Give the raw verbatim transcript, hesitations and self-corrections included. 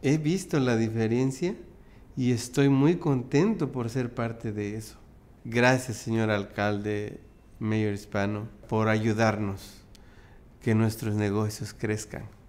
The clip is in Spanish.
he visto la diferencia y estoy muy contento por ser parte de eso. Gracias, señor alcalde, mayor hispano, por ayudarnos que nuestros negocios crezcan.